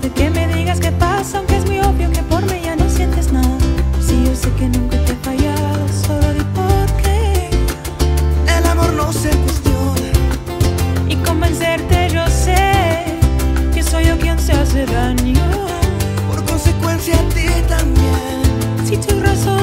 De que me digas qué pasa, aunque es muy obvio que por mí ya no sientes nada. Si yo sé que nunca te he fallado, solo di por qué. El amor no se cuestiona. Y convencerte yo sé que soy yo quien se hace daño. Por consecuencia a ti también. Si tus razones